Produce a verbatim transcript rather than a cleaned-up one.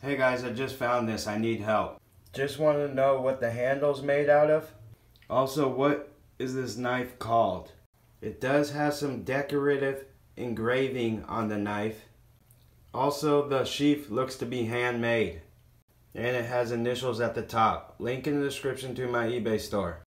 Hey guys, I just found this. I need help. Just want to know what the handle's made out of. Also, what is this knife called? It does have some decorative engraving on the knife. Also, the sheath looks to be handmade. And it has initials at the top. Link in the description to my eBay store.